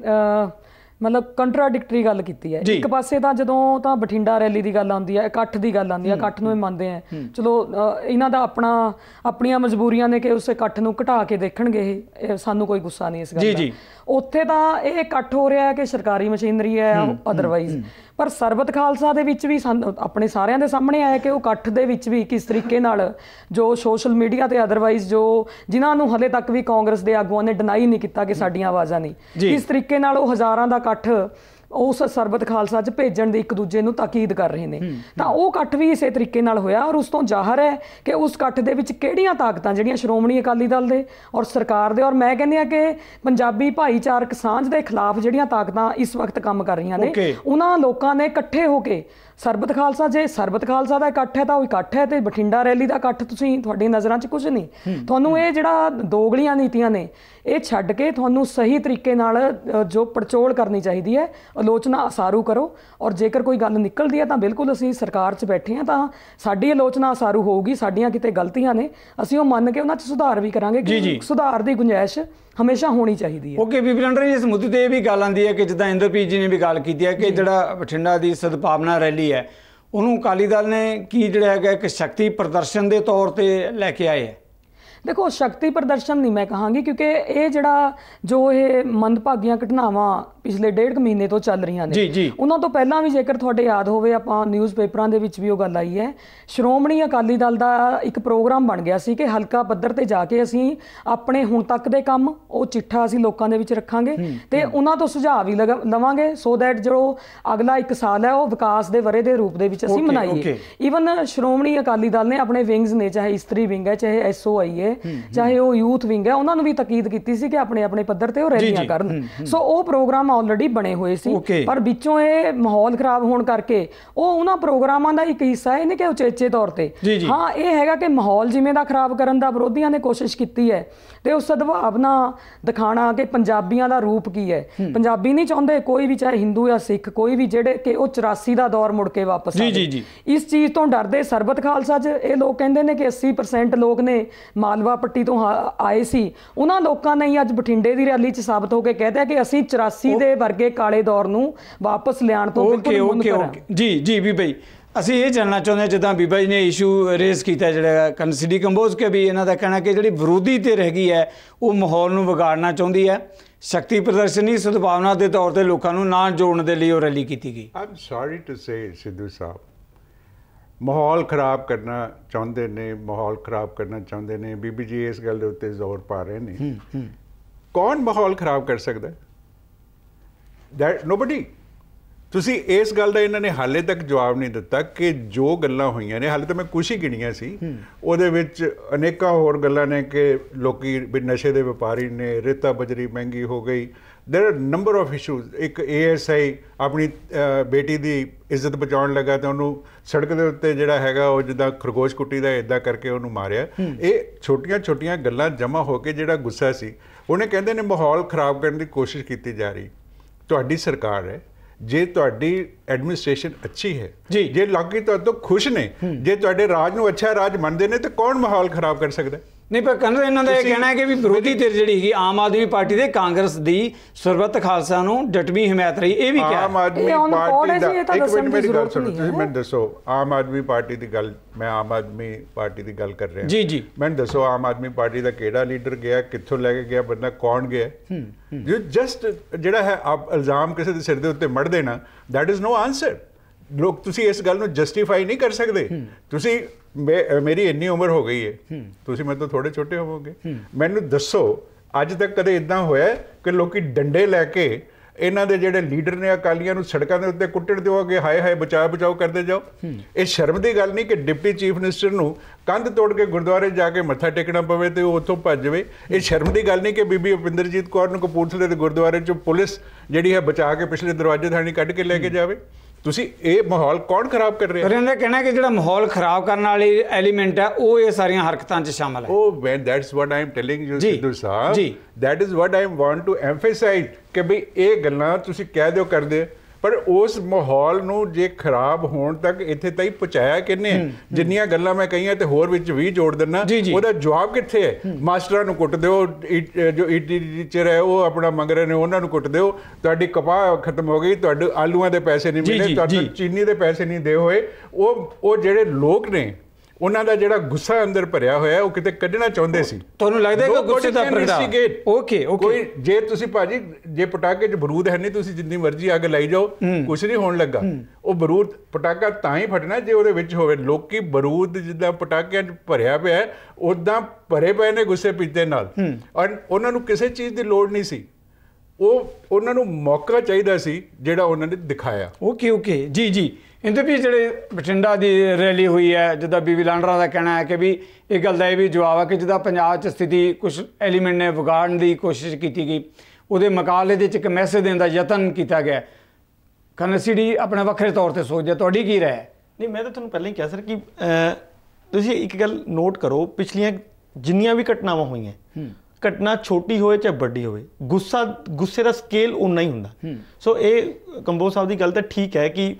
ਮਤਲਬ ਕੰਟਰਾਡਿਕਟਰੀ ਗੱਲ ਕੀਤੀ ਹੈ। ਇੱਕ ਪਾਸੇ ਤਾਂ ਜਦੋਂ ਤਾਂ ਬਠਿੰਡਾ ਰੈਲੀ ਦੀ ਗੱਲ ਆਉਂਦੀ ਹੈ, ਇਕੱਠ ਦੀ ਗੱਲ ਆਉਂਦੀ ਹੈ, ਇਕੱਠ ਨੂੰ ਇਹ ਮੰਨਦੇ ਆ, ਚਲੋ ਇਹਨਾਂ ਦਾ ਆਪਣਾ ਆਪਣੀਆਂ ਮਜਬੂਰੀਆਂ ਨੇ ਕਿ ਉਸ ਇਕੱਠ ਨੂੰ ਘਟਾ ਕੇ ਦੇਖਣਗੇ, ਇਹ ਸਾਨੂੰ ਕੋਈ ਗੁੱਸਾ ਨਹੀਂ ਇਸ ਗੱਲ ਦਾ। ਉੱਥੇ ਤਾਂ ਇਹ ਇਕੱਠ ਹੋ ਰਿਹਾ ਹੈ ਕਿ ਸਰਕਾਰੀ ਮਸ਼ੀਨਰੀ ਹੈ ਅਦਰਵਾਈਜ਼, ਪਰ ਸਰਬਤ ਖਾਲਸਾ ਦੇ ਵਿੱਚ ਵੀ ਆਪਣੇ ਸਾਰਿਆਂ ਦੇ ਸਾਹਮਣੇ ਆਇਆ ਕਿ ਉਹ ਇਕੱਠ ਦੇ ਵਿੱਚ ਵੀ ਕਿਸ ਤਰੀਕੇ ਨਾਲ ਜੋ ਸੋਸ਼ਲ ਮੀਡੀਆ ਤੇ ਅਦਰਵਾਈਜ਼ ਜੋ ਜਿਨ੍ਹਾਂ ਨੂੰ ਹਲੇ ਤੱਕ ਵੀ ਕਾਂਗਰਸ ਦੇ ਆਗੂਆਂ ਨੇ ਡਿਨਾਈ ਨਹੀਂ ਕੀਤਾ ਕਿ ਸਾਡੀਆਂ ਆਵਾਜ਼ਾਂ ਨਹੀਂ, ਕਿਸ ਤਰੀਕੇ ਨਾਲ ਉਹ ਹਜ਼ਾਰਾਂ ਦਾ ਇਕੱਠ ਉਸ ਸਰਬਤ ਖਾਲਸਾ 'ਚ ਭੇਜਣ ਦੀ ਇੱਕ ਦੂਜੇ ਨੂੰ ਤਾਕੀਦ ਕਰ ਰਹੇ ਨੇ। ਤਾਂ ਉਹ ਇਕੱਠ ਵੀ ਇਸੇ ਤਰੀਕੇ ਨਾਲ ਹੋਇਆ ਔਰ ਉਸ ਤੋਂ ਜ਼ਾਹਰ ਹੈ ਕਿ ਉਸ ਇਕੱਠ ਦੇ ਵਿੱਚ ਕਿਹੜੀਆਂ ਤਾਕਤਾਂ ਜਿਹੜੀਆਂ ਸ਼੍ਰੋਮਣੀ ਅਕਾਲੀ ਦਲ ਦੇ ਔਰ ਸਰਕਾਰ ਦੇ ਔਰ ਮੈਂ ਕਹਿੰਦੀ ਹਾਂ ਕਿ ਪੰਜਾਬੀ ਭਾਈਚਾਰਕ ਸਾਂਝ ਦੇ ਖਿਲਾਫ ਜਿਹੜੀਆਂ ਤਾਕਤਾਂ ਇਸ ਵਕਤ ਕੰਮ ਕਰ ਰਹੀਆਂ ਨੇ, ਉਹਨਾਂ ਲੋਕਾਂ ਨੇ ਇਕੱਠੇ ਹੋ ਕੇ ਸਰਬਤ ਖਾਲਸਾ, ਜੇ ਸਰਬਤ ਖਾਲਸਾ ਦਾ ਇਕੱਠ ਹੈ ਤਾਂ ਉਹ ਇਕੱਠ ਹੈ, ਤੇ ਬਠਿੰਡਾ ਰੈਲੀ ਦਾ ਇਕੱਠ ਤੁਸੀਂ ਤੁਹਾਡੀ ਨਜ਼ਰਾਂ 'ਚ ਕੁਝ ਨਹੀਂ। ਤੁਹਾਨੂੰ ਇਹ ਜਿਹੜਾ ਦੋਗਲੀਆਂ ਨੀਤੀਆਂ ਨੇ ਇਹ ਛੱਡ ਕੇ ਤੁਹਾਨੂੰ ਸਹੀ ਤਰੀਕੇ ਨਾਲ ਜੋ ਪੜਚੋਲ ਕਰਨੀ ਚਾਹੀਦੀ ਹੈ, ਆਲੋਚਨਾ ਅਸਾਰੂ ਕਰੋ ਔਰ ਜੇਕਰ ਕੋਈ ਗੱਲ ਨਿਕਲਦੀ ਹੈ ਤਾਂ ਬਿਲਕੁਲ ਅਸੀਂ ਸਰਕਾਰ 'ਚ ਬੈਠੇ ਹਾਂ ਤਾਂ ਸਾਡੀ ਆਲੋਚਨਾ ਅਸਾਰੂ ਹੋਊਗੀ, ਸਾਡੀਆਂ ਕਿਤੇ ਗਲਤੀਆਂ ਨੇ ਅਸੀਂ ਉਹ ਮੰਨ ਕੇ ਉਹਨਾਂ 'ਚ ਸੁਧਾਰ ਵੀ ਕਰਾਂਗੇ ਕਿ ਸੁਧਾਰ ਦੀ ਗੁੰਜਾਇਸ਼ ਹਮੇਸ਼ਾ ਹੋਣੀ ਚਾਹੀਦੀ ਹੈ। ਓਕੇ ਬੀਬੀ ਲਾਂਡਰਾ ਜੀ, ਇਸ ਮੁੱਦੇ ਤੇ ਇਹ ਵੀ ਗੱਲ ਆਉਂਦੀ ਹੈ ਕਿ ਜਿੱਦਾਂ ਇੰਦਰਪ੍ਰੀਤ ਜੀ ਨੇ ਵੀ ਗੱਲ ਕੀਤੀ ਹੈ ਕਿ ਜਿਹੜਾ ਬਠਿੰਡਾ ਦੀ ਸਦਭਾਵਨਾ ਰੈਲੀ ਹੈ ਉਹਨੂੰ ਅਕਾਲੀ ਦਲ ਨੇ ਕੀ ਜਿਹੜਾ ਹੈਗਾ ਇੱਕ ਸ਼ਕਤੀ ਪ੍ਰਦਰਸ਼ਨ ਦੇ ਤੌਰ ਤੇ ਲੈ ਕੇ ਆਏ ਹੈ। ਦੇਖੋ, ਸ਼ਕਤੀ ਪ੍ਰਦਰਸ਼ਨ ਨਹੀਂ ਮੈਂ ਕਹਾਂਗੀ ਕਿਉਂਕਿ ਇਹ ਜਿਹੜਾ ਜੋ ਇਹ ਮੰਦਭਾਗੀਆਂ ਘਟਨਾਵਾਂ ਪਿਛਲੇ ਡੇਢ ਕੁ ਮਹੀਨੇ ਤੋਂ ਚੱਲ ਰਹੀਆਂ ਨੇ, ਉਹਨਾਂ ਤੋਂ ਪਹਿਲਾਂ ਵੀ ਜੇਕਰ ਤੁਹਾਡੇ ਯਾਦ ਹੋਵੇ ਆਪਾਂ ਨਿਊਜ਼ਪੇਪਰਾਂ ਦੇ ਵਿੱਚ ਵੀ ਉਹ ਗੱਲ ਆਈ ਹੈ, ਸ਼੍ਰੋਮਣੀ ਅਕਾਲੀ ਦਲ ਦਾ ਇੱਕ ਪ੍ਰੋਗਰਾਮ ਬਣ ਗਿਆ ਸੀ ਕਿ ਹਲਕਾ ਪੱਧਰ ਤੇ ਜਾ ਕੇ ਅਸੀਂ ਆਪਣੇ ਹੁਣ ਤੱਕ ਦੇ ਕੰਮ ਉਹ ਚਿੱਠਾ ਅਸੀਂ ਲੋਕਾਂ ਦੇ ਵਿੱਚ ਰੱਖਾਂਗੇ ਤੇ ਉਹਨਾਂ ਤੋਂ ਸੁਝਾਅ ਵੀ ਲਵਾਂਗੇ ਸੋ ਦੈਟ ਜੋ ਅਗਲਾ ਇੱਕ ਸਾਲ ਹੈ ਉਹ ਵਿਕਾਸ ਦੇ ਵਰੇ ਦੇ ਰੂਪ ਦੇ ਵਿੱਚ ਅਸੀਂ ਮਨਾਈਏ। ਈਵਨ ਸ਼੍ਰੋਮਣੀ ਅਕਾਲੀ ਦਲ ਨੇ ਆਪਣੇ ਵਿੰਗਸ ਨੇ, ਚਾਹੇ ਇਸਤਰੀ ਵਿੰਗ ਹੈ, ਚਾਹੇ ਐਸ ਓ ਆਈ ਹੈ, ਚਾਹੇ ਉਹ ਯੂਥ ਵਿੰਗ ਹੈ, ਉਹਨਾਂ ਨੂੰ ਵੀ ਤਾਕੀਦ ਕੀਤੀ ਸੀ ਕਿ ਆਪਣੇ ਆਪਣੇ ਪੱਧਰ ਤੇ ਉਹ ਰੈਲੀਆਂ ਕਰਨ। ਸੋ ਉਹ ਪ੍ਰੋਗਰਾਮ ਆਲਰੇਡੀ ਬਣੇ ਹੋਏ ਸੀ, ਪਰ ਵਿੱਚੋਂ ਇਹ ਮਾਹੌਲ ਖਰਾਬ ਹੋਣ ਕਰਕੇ ਉਹ ਉਹਨਾਂ ਪ੍ਰੋਗਰਾਮਾਂ ਦਾ ਇੱਕ ਹਿੱਸਾ ਇਹ ਨਹੀਂ ਕਿ ਉਚੇਚੇ ਤੌਰ ਤੇ ਹਾਂ ਇਹ ਹੈਗਾ ਕਿ ਮਾਹੌਲ ਜਿਵੇਂ ਦਾ ਖਰਾਬ ਕਰਨ ਦਾ ਵਿਰੋਧੀਆਂ ਨੇ ਕੋਸ਼ਿਸ਼ ਕੀਤੀ ਹੈ ਤੇ ਉਸ ਸਦਭਾਵਨਾ ਦਿਖਾਣਾ ਕਿ ਪੰਜਾਬੀਆਂ ਦਾ ਰੂਪ ਕੀ ਹੈ। ਪੰਜਾਬੀ ਨਹੀਂ ਚਾਹੁੰਦੇ ਕੋਈ ਵੀ, ਚਾਹੇ ਹਿੰਦੂ ਜਾਂ ਸਿੱਖ ਕੋਈ ਵੀ, ਜਿਹੜੇ ਕਿ ਉਹ ਚੁਰਾਸੀ ਦਾ ਦੌਰ ਮੁੜ ਕੇ ਵਾਪਸ ਆ ਜਾਏ। ਇਸ ਚੀਜ਼ ਤੋਂ ਡਰਦੇ ਸਰਬਤ ਖਾਲਸਾ 'ਚ ਇਹ ਲੋਕ ਕਹਿੰਦੇ ਨੇ ਕਿ ਅੱਸੀ ਪਰਸੈਂਟ ਲੋਕ ਨੇ ਮਾਲਵਾ ਪੱਟੀ ਤੋਂ ਆਏ ਸੀ, ਉਹਨਾਂ ਲੋਕਾਂ ਨੇ ਹੀ ਅੱਜ ਬਠਿੰਡੇ ਦੀ ਰੈਲੀ 'ਚ ਸਾਬਤ ਹੋ ਕੇ ਕਹਿਤਾ ਕਿ ਅਸੀਂ ਚੁਰਾਸੀ ਦੇ ਵਰਗੇ ਕਾਲੇ ਦੌਰ ਨੂੰ ਵਾਪਸ ਲਿਆਉਣ ਤੋਂ ਬਿਲਕੁਲ ਮੁਨਕਰ ਹਾਂ। ਜੀ ਜੀ ਵੀ ਭਾਈ, ਅਸੀਂ ਇਹ ਜਾਣਨਾ ਚਾਹੁੰਦੇ ਹਾਂ ਜਿੱਦਾਂ ਬੀਬਾ ਜੀ ਨੇ ਇਸ਼ੂ ਰੇਜ਼ ਕੀਤਾ ਜਿਹੜਾ ਕਰਨਲ ਸੀ ਡੀ ਕੰਬੋਜ ਕੇ ਵੀ ਇਹਨਾਂ ਦਾ ਕਹਿਣਾ ਕਿ ਜਿਹੜੀ ਵਿਰੋਧੀ ਧਿਰ ਹੈਗੀ ਹੈ ਉਹ ਮਾਹੌਲ ਨੂੰ ਵਿਗਾੜਨਾ ਚਾਹੁੰਦੀ ਹੈ, ਸ਼ਕਤੀ ਪ੍ਰਦਰਸ਼ਨੀ ਸਦਭਾਵਨਾ ਦੇ ਤੌਰ ਤੇ ਲੋਕਾਂ ਨੂੰ ਨਾ ਜੋੜਨ ਦੇ ਲਈ ਉਹ ਰੈਲੀ ਕੀਤੀ ਗਈ। I am sorry to say Sidhu ਸਾਹਿਬ, ਮਾਹੌਲ ਖਰਾਬ ਕਰਨਾ ਚਾਹੁੰਦੇ ਨੇ, ਮਾਹੌਲ ਖਰਾਬ ਕਰਨਾ ਚਾਹੁੰਦੇ ਨੇ। ਬੀਬੀ ਜੀ ਇਸ ਗੱਲ ਦੇ ਉੱਤੇ ਜ਼ੋਰ ਪਾ ਰਹੇ ਨੇ। ਕੌਣ ਮਾਹੌਲ ਖਰਾਬ ਕਰ ਸਕਦਾ? That nobody. ਤੁਸੀਂ ਇਸ ਗੱਲ ਦਾ ਇਹਨਾਂ ਨੇ ਹਾਲੇ ਤੱਕ ਜਵਾਬ ਨਹੀਂ ਦਿੱਤਾ ਕਿ ਜੋ ਗੱਲਾਂ ਹੋਈਆਂ ਨੇ, ਹਾਲੇ ਤਾਂ ਮੈਂ ਕੁਛ ਹੀ ਗਿਣੀਆਂ ਸੀ, ਉਹਦੇ ਵਿੱਚ ਅਨੇਕਾਂ ਹੋਰ ਗੱਲਾਂ ਨੇ ਕਿ ਲੋਕੀ ਨਸ਼ੇ ਦੇ ਵਪਾਰੀ ਨੇ, ਰੇਤਾ ਬਜਰੀ ਮਹਿੰਗੀ ਹੋ ਗਈ, ਦੇਰ ਆਰ ਨੰਬਰ ਆਫ ਇਸ਼ੂਜ਼। ਇੱਕ ਏ ਐਸ ਆਈ ਆਪਣੀ ਬੇਟੀ ਦੀ ਇੱਜ਼ਤ ਬਚਾਉਣ ਲੱਗਾ ਤੇ ਉਹਨੂੰ ਸੜਕ ਦੇ ਉੱਤੇ ਜਿਹੜਾ ਹੈਗਾ ਉਹ ਜਿੱਦਾਂ ਖਰਗੋਸ਼ ਕੁੱਟੀ ਦਾ ਇੱਦਾਂ ਕਰਕੇ ਉਹਨੂੰ ਮਾਰਿਆ। ਇਹ ਛੋਟੀਆਂ ਛੋਟੀਆਂ ਗੱਲਾਂ ਜਮ੍ਹਾਂ ਹੋ ਕੇ ਜਿਹੜਾ ਗੁੱਸਾ ਸੀ ਉਹਨੇ ਕਹਿੰਦੇ ਨੇ ਮਾਹੌਲ ਖਰਾਬ ਕਰਨ ਦੀ ਕੋਸ਼ਿਸ਼ ਕੀਤੀ ਜਾ ਰਹੀ। ਤੁਹਾਡੀ ਸਰਕਾਰ ਹੈ ਜੇ ਤੁਹਾਡੀ ਐਡਮਿਨਿਸਟ੍ਰੇਸ਼ਨ ਅੱਛੀ ਹੈ, ਜੇ ਲੋਕੀ ਤੁਹਾਡੇ ਤੋਂ ਖੁਸ਼ ਨੇ, ਜੇ ਤੁਹਾਡੇ ਰਾਜ ਨੂੰ ਅੱਛਾ ਰਾਜ ਮੰਨਦੇ ਨੇ, ਤਾਂ ਕੌਣ ਮਾਹੌਲ ਖਰਾਬ ਕਰ ਸਕਦਾ? ਨਹੀਂ, ਪਰ ਕਹਿੰਦੇ ਇਹਨਾਂ ਦਾ ਇਹ ਕਹਿਣਾ ਹੈ ਕਿ ਵੀ ਵਿਰੋਧੀ ਧਿਰ ਜਿਹੜੀ ਹੈਗੀ ਆਮ ਆਦਮੀ ਪਾਰਟੀ ਦੇ ਕਾਂਗਰਸ ਦੀ ਸਰਬੱਤ ਖਾਲਸਾ ਨੂੰ ਡਟਵੀਂ ਹਮਾਇਤ ਰਹੀ, ਇਹ ਵੀ ਕਿਹਾ ਆਮ ਆਦਮੀ ਪਾਰਟੀ ਦਾ। ਇੱਕ ਮਿੰਟ ਮੇਰੀ ਗੱਲ ਸੁਣੋ, ਤੁਸੀਂ ਮੈਨੂੰ ਦੱਸੋ ਆਮ ਆਦਮੀ ਪਾਰਟੀ ਦੀ ਗੱਲ, ਮੈਂ ਆਮ ਆਦਮੀ ਪਾਰਟੀ ਦੀ ਗੱਲ ਕਰ ਰਿਹਾ ਜੀ ਜੀ ਮੈਨੂੰ ਦੱਸੋ ਆਮ ਆਦਮੀ ਪਾਰਟੀ ਦਾ ਕਿਹੜਾ ਲੀਡਰ ਗਿਆ, ਕਿੱਥੋਂ ਲੈ ਕੇ ਗਿਆ ਬੰਦਾ, ਕੌਣ ਗਿਆ? ਜੋ ਜਸਟ ਜਿਹੜਾ ਹੈ ਆਪ ਇਲਜ਼ਾਮ ਕਿਸੇ ਦੇ ਸਿਰ ਦੇ ਉੱਤੇ ਮੜ ਦੇਣਾ, ਦੈਟ ਇਜ਼ ਨੋ ਆਨਸਰ। ਲੋਕ ਤੁਸੀਂ ਇਸ ਗੱਲ ਨੂੰ ਜਸਟੀਫਾਈ ਨਹੀਂ ਕਰ ਸਕਦੇ। ਤੁਸੀਂ ਮੇਰੀ ਇੰਨੀ ਉਮਰ ਹੋ ਗਈ ਹੈ, ਤੁਸੀਂ ਮੇਰੇ ਤੋਂ ਥੋੜੇ ਛੋਟੇ ਹੋਵੋਗੇ, ਮੈਨੂੰ ਦੱਸੋ ਅੱਜ ਤੱਕ ਕਦੇ ਇਦਾਂ ਹੋਇਆ ਕਿ ਲੋਕੀ ਡੰਡੇ ਲੈ ਕੇ ਇਹਨਾਂ ਦੇ ਜਿਹੜੇ ਲੀਡਰ ਨੇ ਅਕਾਲੀਆਂ ਨੂੰ ਸੜਕਾਂ ਦੇ ਉੱਤੇ ਕੁੱਟਣ ਦਿਓਗੇ, ਹਾਏ ਹਾਏ ਬਚਾਓ ਬਚਾਓ ਕਰਦੇ ਜਾਓ? ਇਹ ਸ਼ਰਮ ਦੀ ਗੱਲ ਨਹੀਂ ਕਿ ਡਿਪਟੀ ਚੀਫ ਮਿਨਿਸਟਰ ਨੂੰ ਕੰਧ ਤੋੜ ਕੇ ਗੁਰਦੁਆਰੇ ਜਾ ਕੇ ਮੱਥਾ ਟੇਕਣਾ ਪਵੇ ਤੇ ਉਹ ਉੱਥੋਂ ਭੱਜ ਜਾਵੇ? ਇਹ ਸ਼ਰਮ ਦੀ ਗੱਲ ਨਹੀਂ ਕਿ ਬੀਬੀ ਉਪਿੰਦਰਜੀਤ ਕੌਰ ਨੂੰ ਕਪੂਰਥਲੇ ਦੇ ਗੁਰਦੁਆਰੇ 'ਚੋਂ ਪੁਲਿਸ ਜਿਹੜੀ ਹੈ ਬਚਾ ਕੇ ਪਿਛਲੇ ਦਰਵਾਜ਼ੇ ਥਾਣੀ ਕੱਢ ਕੇ ਲੈ ਕੇ ਜਾਵੇ? ਤੁਸੀਂ ਇਹ ਮਾਹੌਲ ਕੌਣ ਖਰਾਬ ਕਰ ਰਿਹਾ? ਇਹਨਾਂ ਦਾ ਕਹਿਣਾ ਕਿ ਜਿਹੜਾ ਮਾਹੌਲ ਖਰਾਬ ਕਰਨ ਵਾਲੀ ਐਲੀਮੈਂਟ ਹੈ ਉਹ ਇਹ ਸਾਰੀਆਂ ਹਰਕਤਾਂ 'ਚ ਸ਼ਾਮਲ ਹੈ। ਉਹ when that's what I am telling you Sidhu Sahib, ji that is what I want to emphasise ਕਿ ਵੀ ਇਹ ਗੱਲਾਂ ਤੁਸੀਂ ਕਹਿ ਦਿਓ ਕਰਦੇ, ਪਰ ਉਸ ਮਾਹੌਲ ਨੂੰ ਜੇ ਖਰਾਬ ਹੋਣ ਤੱਕ ਇੱਥੇ ਤਾਈਂ ਪਹੁੰਚਾਇਆ ਕਿਹਨੇ? ਜਿੰਨੀਆਂ ਗੱਲਾਂ ਮੈਂ ਕਹੀਆਂ ਤੇ ਹੋਰ ਵਿੱਚ ਵੀ ਜੋੜ ਦਿੰਦਾ, ਉਹਦਾ ਜਵਾਬ ਕਿੱਥੇ ਹੈ? ਮਾਸਟਰਾਂ ਨੂੰ ਕੁੱਟ ਦਿਓ, ਜੋ ਈਟੀ ਟੀਚਰ ਹੈ ਉਹ ਆਪਣਾ ਮੰਗ ਰਹੇ ਨੇ ਉਹਨਾਂ ਨੂੰ ਕੁੱਟ ਦਿਓ, ਤੁਹਾਡੀ ਕਪਾਹ ਖਤਮ ਹੋ ਗਈ, ਤੁਹਾਡੇ ਆਲੂਆਂ ਦੇ ਪੈਸੇ ਨਹੀਂ ਮਿਲੇ, ਤੁਹਾਨੂੰ ਚੀਨੀ ਦੇ ਪੈਸੇ ਨਹੀਂ ਦੇ ਹੋਏ। ਉਹ ਉਹ ਜਿਹੜੇ ਲੋਕ ਨੇ ਉਹਨਾਂ ਦਾ ਜਿਹੜਾ ਗੁੱਸਾ ਅੰਦਰ ਭਰਿਆ ਹੋਇਆ ਉਹ ਕਿਤੇ ਕੱਢਣਾ ਚਾਹੁੰਦੇ ਸੀ। ਤੁਹਾਨੂੰ ਲੱਗਦਾ ਹੈ ਕਿ ਗੁੱਸੇ ਦਾ ਪ੍ਰਗਟਾਵਾ? ਓਕੇ ਓਕੇ, ਕੋਈ ਜੇ ਤੁਸੀਂ ਭਾਜੀ ਜੇ ਪਟਾਕੇ 'ਚ ਬਰੂਦ ਹੈ ਨਹੀਂ, ਤੁਸੀਂ ਜਿੰਨੀ ਮਰਜ਼ੀ ਅੱਗ ਲਾਈ ਜਾਓ, ਕੁਛ ਨਹੀਂ ਹੋਣ ਲੱਗਾ। ਉਹ ਬਰੂਦ ਪਟਾਕਾ ਤਾਂ ਹੀ ਫਟਣਾ ਜੇ ਉਹਦੇ ਵਿੱਚ ਹੋਵੇ। ਲੋਕੀ ਬਰੂਦ ਜਿੱਦਾਂ ਪਟਾਕਿਆਂ 'ਚ ਭਰਿਆ ਪਿਆ ਉੱਦਾਂ ਭਰੇ ਪਏ ਨੇ ਗੁੱਸੇ ਪੀਤੇ ਨਾਲ, ਔਰ ਉਹਨਾਂ ਨੂੰ ਕਿਸੇ ਚੀਜ਼ ਦੀ ਲੋੜ ਨਹੀਂ ਸੀ। ਉਹ ਉਹਨਾਂ ਨੂੰ ਮੌਕਾ ਚਾਹੀਦਾ ਸੀ ਜਿਹੜਾ ਉਹਨਾਂ ਨੇ ਦਿਖਾਇਆ। ਓਕੇ ਓਕੇ, ਜੀ ਜੀ। ਇਹਦੇ ਵੀ ਜਿਹੜੇ ਬਠਿੰਡਾ ਦੀ ਰੈਲੀ ਹੋਈ ਹੈ, ਜਿੱਦਾਂ ਬੀਬੀ ਲਾਂਡਰਾ ਦਾ ਕਹਿਣਾ ਹੈ ਕਿ ਵੀ ਇਹ ਗੱਲ ਦਾ ਇਹ ਵੀ ਜਵਾਬ ਹੈ ਕਿ ਜਿੱਦਾਂ ਪੰਜਾਬ 'ਚ ਸਥਿਤੀ ਕੁਛ ਐਲੀਮੈਂਟ ਨੇ ਵਿਗਾੜਨ ਦੀ ਕੋਸ਼ਿਸ਼ ਕੀਤੀ ਗਈ, ਉਹਦੇ ਮੁਕਾਬਲੇ ਦੇ 'ਚ ਇੱਕ ਮੈਸੇਜ ਦੇਣ ਦਾ ਯਤਨ ਕੀਤਾ ਗਿਆ। ਕਨਸੀਡੀ ਆਪਣੇ ਵੱਖਰੇ ਤੌਰ ਤੇ ਸੋਚਦੇ, ਤੁਹਾਡੀ ਕੀ ਰਾਏ ਹੈ? ਨਹੀਂ, ਮੈਂ ਤਾਂ ਤੁਹਾਨੂੰ ਪਹਿਲਾਂ ਹੀ ਕਿਹਾ ਸਰ ਕਿ ਤੁਸੀਂ ਇੱਕ ਗੱਲ ਨੋਟ ਕਰੋ, ਪਿਛਲੀਆਂ ਜਿੰਨੀਆਂ ਵੀ ਘਟਨਾਵਾਂ ਹੋਈਆਂ, ਘਟਨਾ ਛੋਟੀ ਹੋਵੇ ਚਾਹੇ ਵੱਡੀ ਹੋਵੇ, ਗੁੱਸਾ ਗੁੱਸੇ ਦਾ ਸਕੇਲ ਉਨਾ ਹੀ ਹੁੰਦਾ। ਸੋ ਇਹ ਕੰਬੋਜ ਸਾਹਿਬ ਦੀ ਗੱਲ ਤਾਂ ਠੀਕ ਹੈ ਕਿ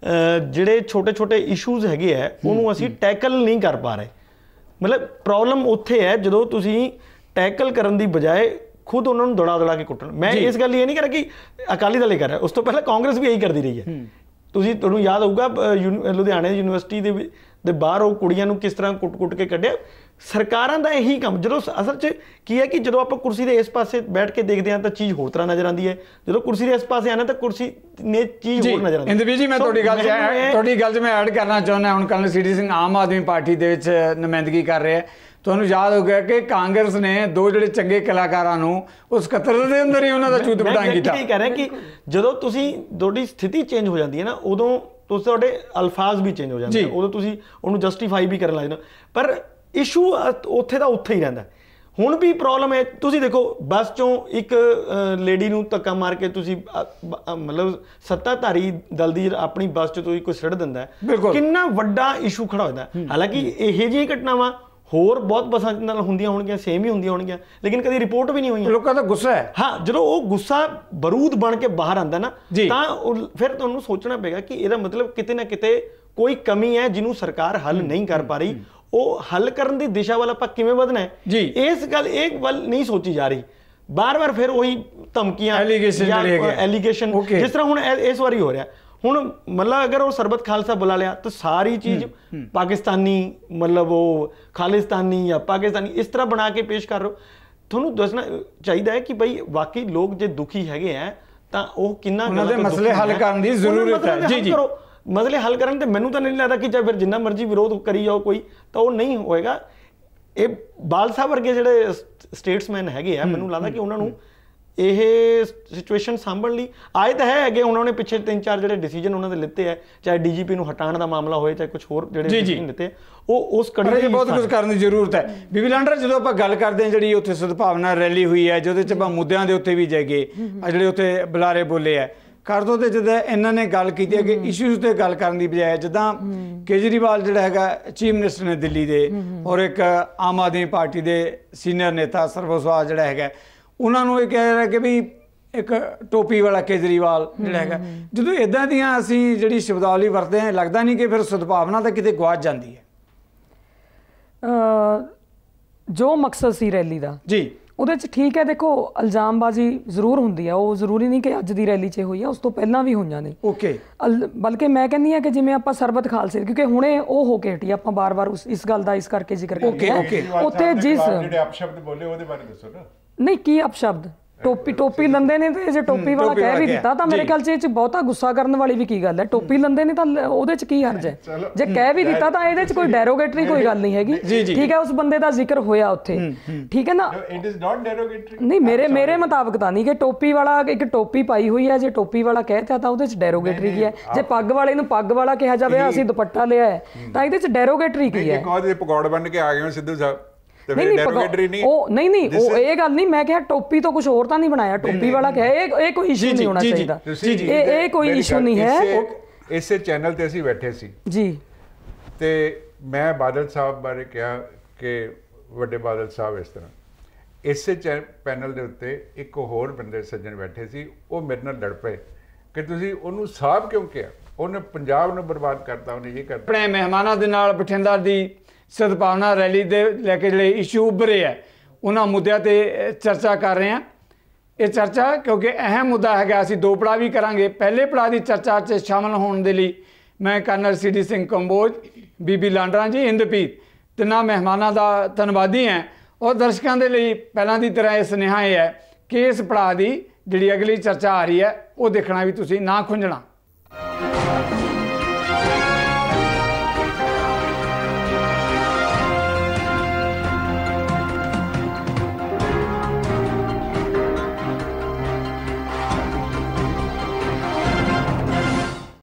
ਜਿਹੜੇ ਛੋਟੇ ਛੋਟੇ ਇਸ਼ੂਜ਼ ਹੈਗੇ ਹੈ ਉਹਨੂੰ ਅਸੀਂ ਟੈਕਲ ਨਹੀਂ ਕਰ ਪਾ ਰਹੇ। ਮਤਲਬ ਪ੍ਰੋਬਲਮ ਉੱਥੇ ਹੈ ਜਦੋਂ ਤੁਸੀਂ ਟੈਕਲ ਕਰਨ ਦੀ ਬਜਾਏ ਖੁਦ ਉਹਨਾਂ ਨੂੰ ਦੌੜਾ ਦੌੜਾ ਕੇ ਕੁੱਟਣ। ਮੈਂ ਇਸ ਗੱਲ ਇਹ ਨਹੀਂ ਕਰ ਰਿਹਾ ਕਿ ਅਕਾਲੀ ਦਲ ਹੀ ਕਰ ਰਿਹਾ, ਉਸ ਤੋਂ ਪਹਿਲਾਂ ਕਾਂਗਰਸ ਵੀ ਇਹੀ ਕਰਦੀ ਰਹੀ ਹੈ। ਤੁਸੀਂ ਤੁਹਾਨੂੰ ਯਾਦ ਹੋਊਗਾ ਲੁਧਿਆਣੇ ਯੂਨੀਵਰਸਿਟੀ ਦੇ ਦੇ ਬਾਹਰ ਉਹ ਕੁੜੀਆਂ ਨੂੰ ਕਿਸ ਤਰ੍ਹਾਂ ਕੁੱਟ ਕੁੱਟ ਕੇ ਕੱਢਿਆ। ਸਰਕਾਰਾਂ ਦਾ ਇਹੀ ਕੰਮ। ਜਦੋਂ ਅਸਲ 'ਚ ਕੀ ਹੈ ਕਿ ਜਦੋਂ ਆਪਾਂ ਕੁਰਸੀ ਦੇ ਇਸ ਪਾਸੇ ਬੈਠ ਕੇ ਦੇਖਦੇ ਹਾਂ ਤਾਂ ਚੀਜ਼ ਹੋਰ ਤਰ੍ਹਾਂ ਨਜ਼ਰ ਆਉਂਦੀ ਹੈ, ਜਦੋਂ ਕੁਰਸੀ ਦੇ ਇਸ ਪਾਸੇ ਆਉਂਦਾ ਤਾਂ ਕੁਰਸੀ ਨੇ ਚੀਜ਼ ਹੋਰ ਨਜ਼ਰ ਆਉਂਦੀ ਹੈ। ਇੰਦਰਵੀਰ ਜੀ, ਮੈਂ ਤੁਹਾਡੀ ਗੱਲ ਤੁਹਾਡੀ ਗੱਲ 'ਚ ਮੈਂ ਐਡ ਕਰਨਾ ਚਾਹੁੰਦਾ। ਹੁਣ ਕਰਨਲ ਸੀਡੀ ਸਿੰਘ ਆਮ ਆਦਮੀ ਪਾਰਟੀ ਦੇ ਵਿੱਚ ਨੁਮਾਇੰਦਗੀ ਕਰ ਰਹੇ ਹੈ। ਤੁਹਾਨੂੰ ਯਾਦ ਹੋ ਗਿਆ ਕਿ ਕਾਂਗਰਸ ਨੇ ਦੋ ਜਿਹੜੇ ਚੰਗੇ ਕਲਾਕਾਰਾਂ ਨੂੰ ਉਸ ਕਤਰ ਦੇ ਅੰਦਰ ਹੀ ਉਹਨਾਂ ਦਾ ਚੂਤ ਬਟਾਂ ਕੀਤਾ। ਇਹ ਕਹਿ ਰਿਹਾ ਕਿ ਜਦੋਂ ਤੁਸੀਂ ਤੁਹਾਡੀ ਸਥਿਤੀ ਚੇਂਜ ਹੋ ਜਾਂਦੀ ਹੈ ਨਾ, ਉਦੋਂ ਤੁਸੀਂ ਤੁਹਾਡੇ ਅਲਫਾਜ਼ ਵੀ ਚੇਂਜ ਹੋ ਜਾਂਦੇ, ਉਦੋਂ ਤੁਸੀਂ ਉਹਨੂੰ ਜਸਟੀਫਾਈ ਵੀ ਕਰਨ ਲੱਗ ਜਾਂਦੇ। ਪਰ ਇਸ਼ੂ ਉੱਥੇ ਦਾ ਉੱਥੇ ਹੀ ਰਹਿੰਦਾ। ਹੁਣ ਵੀ ਪ੍ਰੋਬਲਮ ਹੈ। ਤੁਸੀਂ ਦੇਖੋ ਬੱਸ ਚੋਂ ਇੱਕ ਲੇਡੀ ਨੂੰ ਧੱਕਾ ਮਾਰ ਕੇ ਤੁਸੀਂ ਮਤਲਬ ਸੱਤਾਧਾਰੀ ਦਲ ਦੀ ਆਪਣੀ ਬੱਸ 'ਚ ਤੁਸੀਂ ਕੋਈ ਸਿੱਟ ਦਿੰਦਾ, ਕਿੰਨਾ ਵੱਡਾ ਇਸ਼ੂ ਖੜਾ ਹੋ ਜਾਂਦਾ। ਹਾਲਾਂਕਿ ਇਹੋ ਜਿਹੀਆਂ ਘਟਨਾਵਾਂ ਹੋਰ ਬਹੁਤ ਬੱਸਾਂ ਨਾਲ ਹੁੰਦੀਆਂ ਹੋਣਗੀਆਂ, ਸੇਮ ਹੀ ਹੁੰਦੀਆਂ ਹੋਣਗੀਆਂ, ਲੇਕਿਨ ਕਦੀ ਰਿਪੋਰਟ ਵੀ ਨਹੀਂ ਹੋਈਆਂ। ਲੋਕਾਂ ਦਾ ਗੁੱਸਾ ਹੈ। ਹਾਂ, ਜਦੋਂ ਉਹ ਗੁੱਸਾ ਬਰੂਦ ਬਣ ਕੇ ਬਾਹਰ ਆਉਂਦਾ ਨਾ, ਤਾਂ ਫਿਰ ਤੁਹਾਨੂੰ ਸੋਚਣਾ ਪਏਗਾ ਕਿ ਇਹਦਾ ਮਤਲਬ ਕਿਤੇ ਨਾ ਕਿਤੇ ਕੋਈ ਕਮੀ ਹੈ ਜਿਹਨੂੰ ਸਰਕਾਰ ਹੱਲ ਨਹੀਂ ਕਰ ਪਾ ਰਹੀ। ਉਹ ਹੱਲ ਕਰਨ ਦੀ ਦਿਸ਼ਾ ਵੱਲ ਆਪਾਂ ਕਿਵੇਂ ਵਧਣਾ ਹੈ, ਇਸ ਗੱਲ ਇਹ ਵੱਲ ਨਹੀਂ ਸੋਚੀ ਜਾ ਰਹੀ। ਬਾਰ ਬਾਰ ਫਿਰ ਉਹੀ ਧਮਕੀਆਂ, ਐਲੀਗੇਸ਼ਨ, ਜਿਸ ਤਰ੍ਹਾਂ ਹੁਣ ਇਸ ਵਾਰੀ ਹੋ ਰਿਹਾ। ਹੁਣ ਮਤਲਬ ਅਗਰ ਉਹ ਸਰਬਤ ਖਾਲਸਾ ਬੁਲਾ ਲਿਆ ਤਾਂ ਸਾਰੀ ਚੀਜ਼ ਪਾਕਿਸਤਾਨੀ, ਮਤਲਬ ਉਹ ਖਾਲਿਸਤਾਨੀ ਜਾਂ ਪਾਕਿਸਤਾਨੀ ਇਸ ਤਰ੍ਹਾਂ ਬਣਾ ਕੇ ਪੇਸ਼ ਕਰ ਰਹੇ ਹੋ। ਤੁਹਾਨੂੰ ਦੱਸਣਾ ਚਾਹੀਦਾ ਹੈ ਕਿ ਬਈ ਵਾਕਈ ਲੋਕ ਜੇ ਦੁਖੀ ਹੈਗੇ ਹੈ ਤਾਂ ਉਹ ਕਿੰਨਾ ਉਹਨਾਂ ਦੇ ਮਸਲੇ ਹੱਲ ਕਰਨ ਦੀ ਜ਼ਰੂਰਤ ਹੈ। ਜੀ ਜੀ, ਮਸਲੇ ਹੱਲ ਕਰਨ ਤੇ ਮੈਨੂੰ ਤਾਂ ਨਹੀਂ ਲੱਗਦਾ ਕਿ ਚਾਹੇ ਫਿਰ ਜਿੰਨਾ ਮਰਜ਼ੀ ਵਿਰੋਧ ਕਰੀ ਜਾਓ ਕੋਈ, ਤਾਂ ਉਹ ਨਹੀਂ ਹੋਏਗਾ। ਇਹ ਬਾਲ ਸਾਹਿਬ ਵਰਗੇ ਜਿਹੜੇ ਸਟੇਟਸਮੈਨ ਹੈਗੇ ਆ, ਮੈਨੂੰ ਲੱਗਦਾ ਕਿ ਉਹਨਾਂ ਨੂੰ ਇਹ ਸਿਚੁਏਸ਼ਨ ਸੰਭਲਣ ਲਈ ਆਏ ਤਾਂ ਹੈ ਹੈਗੇ। ਉਹਨਾਂ ਨੇ ਪਿੱਛੇ ਤਿੰਨ ਚਾਰ ਜਿਹੜੇ ਡਿਸੀਜਨ ਉਹਨਾਂ ਦੇ ਲਿੱਤੇ ਹੈ, ਚਾਹੇ ਡੀਜੀਪੀ ਨੂੰ ਹਟਾਉਣ ਦਾ ਮਾਮਲਾ ਹੋਏ, ਚਾਹੇ ਕੁਝ ਹੋਰ ਜਿਹੜੇ ਡਿਸੀਜਨ ਲਿੱਤੇ, ਉਹ ਉਸ ਕੜੀ ਵਿੱਚ ਬਹੁਤ ਕੁਝ ਕਰਨ ਦੀ ਜ਼ਰੂਰਤ ਹੈ। ਬੀਬੀ ਲਾਂਡਰਾ, ਜਦੋਂ ਆਪਾਂ ਗੱਲ ਕਰਦੇ ਹਾਂ ਜਿਹੜੀ ਉੱਥੇ ਸਦਭਾਵਨਾ ਰੈਲੀ ਹੋਈ ਹੈ, ਜਿਹਦੇ 'ਚ ਆਪਾਂ ਮੁੱਦਿਆਂ ਦੇ ਉੱਤੇ ਵੀ ਜਾਈਏ, ਆ ਜਿਹੜੇ ਉੱਥੇ ਬੁਲਾਰੇ ਬੋਲੇ ਹੈ ਕਰ ਦੋ, ਤੇ ਜਿੱਦਾਂ ਇਹਨਾਂ ਨੇ ਗੱਲ ਕੀਤੀ ਹੈ ਕਿ ਇਸ਼ੂਜ਼ ਤੇ ਗੱਲ ਕਰਨ ਦੀ ਬਜਾਏ, ਜਿੱਦਾਂ ਕੇਜਰੀਵਾਲ ਜਿਹੜਾ ਹੈਗਾ ਚੀਫ ਮਿਨਿਸਟਰ ਨੇ ਦਿੱਲੀ ਦੇ, ਔਰ ਇੱਕ ਆਮ ਆਦਮੀ ਪਾਰਟੀ ਦੇ ਸੀਨੀਅਰ ਨੇਤਾ ਸਰਬਸਵਾਲ ਜਿਹੜਾ ਹੈਗਾ, ਉਹਨਾਂ ਨੂੰ ਇਹ ਕਹਿ ਰਿਹਾ ਕਿ ਵੀ ਇੱਕ ਟੋਪੀ ਵਾਲਾ ਕੇਜਰੀਵਾਲ ਜਿਹੜਾ ਹੈਗਾ, ਜਦੋਂ ਇਦਾਂ ਦੀਆਂ ਅਸੀਂ ਜਿਹੜੀ ਸ਼ਬਦਾਵਲੀ ਵਰਤਦੇ ਹਾਂ, ਲੱਗਦਾ ਨਹੀਂ ਕਿ ਫਿਰ ਸਦਭਾਵਨਾ ਤਾਂ ਕਿਤੇ ਗਵਾਚ ਜਾਂਦੀ ਹੈ? ਜੋ ਮਕਸਦ ਸੀ ਰੈਲੀ ਦਾ ਜੀ, ਉਹਦੇ 'ਚ ਠੀਕ ਹੈ। ਦੇਖੋ, ਇਲਜ਼ਾਮਬਾਜ਼ੀ ਜ਼ਰੂਰ ਹੁੰਦੀ ਆ, ਉਹ ਜ਼ਰੂਰੀ ਨਹੀਂ ਕਿ ਅੱਜ ਦੀ ਰੈਲੀ 'ਚ ਹੋਈ ਆ, ਉਸ ਤੋਂ ਪਹਿਲਾਂ ਵੀ ਹੋਈਆਂ ਨੇ। ਓਕੇ, ਬਲਕਿ ਮੈਂ ਕਹਿੰਦੀ ਹਾਂ ਕਿ ਜਿਵੇਂ ਆਪਾਂ ਸਰਬਤ ਖਾਲਸੇ, ਕਿਉਂਕਿ ਹੁਣੇ ਉਹ ਹੋ ਕੇ ਹਟੀ, ਆਪਾਂ ਬਾਰ-ਬਾਰ ਉਸ ਇਸ ਗੱਲ ਦਾ ਇਸ ਕਰਕੇ ਜ਼ਿਕਰ ਕਰਦੇ ਹਾਂ। ਉੱਥੇ ਜਿਸ ਜਿਹੜੇ ਅਪਸ਼ਬਦ ਬੋਲੇ ਉਹਦੇ ਬਾਰੇ ਦੱਸੋ ਨਾ। ਨਹੀਂ, ਕੀ ਅਪਸ਼ਬਦ? ਟੋਪੀ ਟੋਪੀ ਲੰਦੇ ਨੇ, ਤੇ ਜੇ ਟੋਪੀ ਵਾਲਾ ਕਹਿ ਵੀ ਦਿੱਤਾ ਤਾਂ ਮੇਰੇ ਖਿਆਲ 'ਚ ਇਹ 'ਚ ਬਹੁਤਾ ਗੁੱਸਾ ਕਰਨ ਵਾਲੀ ਵੀ ਕੀ ਗੱਲ ਹੈ? ਟੋਪੀ ਲੰਦੇ ਨੇ ਤਾਂ ਉਹਦੇ 'ਚ ਕੀ ਹਰਜ ਹੈ? ਜੇ ਕਹਿ ਵੀ ਦਿੱਤਾ ਤਾਂ ਇਹਦੇ 'ਚ ਕੋਈ ਡੈਰੋਗੇਟਰੀ ਕੋਈ ਗੱਲ ਨਹੀਂ ਹੈਗੀ। ਠੀਕ ਹੈ, ਉਸ ਬੰਦੇ ਦਾ ਜ਼ਿਕਰ ਹੋਇਆ ਉੱਥੇ, ਠੀਕ ਹੈ ਨਾ। It is not derogatory. ਨਹੀਂ, ਮੇਰੇ ਮੇਰੇ ਮੁਤਾਬਕ ਤਾਂ ਨਹੀਂ ਕਿ ਟੋਪੀ ਵਾਲਾ ਇੱਕ ਟੋਪੀ ਪਾਈ ਹੋਈ ਹੈ, ਜੇ ਟੋਪੀ ਵਾਲਾ ਕਹਿਤਾ ਤਾਂ ਉਹਦੇ 'ਚ ਡੈਰੋਗੇਟਰੀ ਕੀ ਹੈ? ਜੇ ਪੱਗ ਵਾਲੇ ਨੂੰ ਪੱਗ ਵਾਲਾ ਕਿਹਾ ਜਾਵੇ, ਅਸੀਂ ਦੁਪੱਟਾ ਲਿਆ ਹੈ, ਤਾਂ ਇਹਦੇ 'ਚ ਡੈਰੋਗੇਟਰੀ ਕੀ ਹੈ? ਇੱਕ ਉਹਦੇ ਪਕੌੜ ਬਣ ਕੇ ਆ ਗਏ ਹੋ ਸਿੱਧੂ ਸਾਹਿਬ, ਨਹੀਂ ਨਹੀਂ ਉਹ ਨਹੀਂ ਨਹੀਂ ਉਹ ਇਹ ਗੱਲ ਨਹੀਂ, ਮੈਂ ਕਿਹਾ ਟੋਪੀ ਤੋਂ ਕੁਝ ਹੋਰ ਤਾਂ ਨਹੀਂ ਬਣਾਇਆ, ਟੋਪੀ ਵਾਲਾ ਕਿਹਾ, ਇਹ ਇਹ ਕੋਈ ਇਸ਼ੂ ਨਹੀਂ ਹੋਣਾ ਚਾਹੀਦਾ, ਇਹ ਇਹ ਕੋਈ ਇਸ਼ੂ ਨਹੀਂ ਹੈ। ਇਸੇ ਚੈਨਲ ਤੇ ਅਸੀਂ ਬੈਠੇ ਸੀ ਜੀ, ਤੇ ਮੈਂ ਬਾਦਲ ਸਾਹਿਬ ਬਾਰੇ ਕਿਹਾ ਕਿ ਵੱਡੇ ਬਾਦਲ ਸਾਹਿਬ ਇਸ ਤਰ੍ਹਾਂ, ਇਸੇ ਪੈਨਲ ਦੇ ਉੱਤੇ ਇੱਕ ਹੋਰ ਬੰਦੇ ਸੱਜਣ ਬੈਠੇ ਸੀ, ਉਹ ਮੇਰੇ ਨਾਲ ਲੜ ਪਏ ਕਿ ਤੁਸੀਂ ਉਹਨੂੰ ਸਾਹਿਬ ਕਿਉਂ ਕਿਹਾ, ਉਹਨੇ ਪੰਜਾਬ ਨੂੰ ਬਰਬਾਦ ਕਰਤਾ, ਉਹਨੇ ਇਹ ਕਰਤਾ। ਆਪਣੇ ਮਹਿਮਾਨਾਂ ਦੇ ਨਾਲ ਬਠਿੰਡਾ ਦੀ ਸਦਭਾਵਨਾ ਰੈਲੀ ਦੇ ਲੈ ਕੇ ਜਿਹੜੇ ਇਸ਼ੂ ਉੱਭਰੇ ਹੈ, ਉਹਨਾਂ ਮੁੱਦਿਆਂ ਤੇ ਚਰਚਾ ਕਰ ਰਹੇ ਹਾਂ। ਇਹ ਚਰਚਾ ਕਿਉਂਕਿ ਅਹਿਮ ਮੁੱਦਾ ਹੈਗਾ, ਅਸੀਂ ਦੋ ਪੜਾਅ ਵੀ ਕਰਾਂਗੇ। ਪਹਿਲੇ ਪੜਾਅ ਦੀ ਚਰਚਾ 'ਚ ਸ਼ਾਮਲ ਹੋਣ ਦੇ ਲਈ ਮੈਂ colonel C D Singh Kamboj, Bibi Landra ਜੀ, ਇੰਦਰਪ੍ਰੀਤ, ਤਿੰਨਾਂ ਮਹਿਮਾਨਾਂ ਦਾ ਧੰਨਵਾਦੀ ਹਾਂ। ਔਰ ਦਰਸ਼ਕਾਂ ਦੇ ਲਈ ਪਹਿਲਾਂ ਦੀ ਤਰ੍ਹਾਂ ਇਹ ਸੁਨੇਹਾ ਇਹ ਹੈ ਕਿ ਇਸ ਪੜਾਅ ਦੀ ਜਿਹੜੀ ਅਗਲੀ ਚਰਚਾ ਆ ਰਹੀ ਹੈ, ਉਹ ਦੇਖਣਾ ਵੀ ਤੁਸੀਂ ਨਾ ਖੁੰਝਣਾ।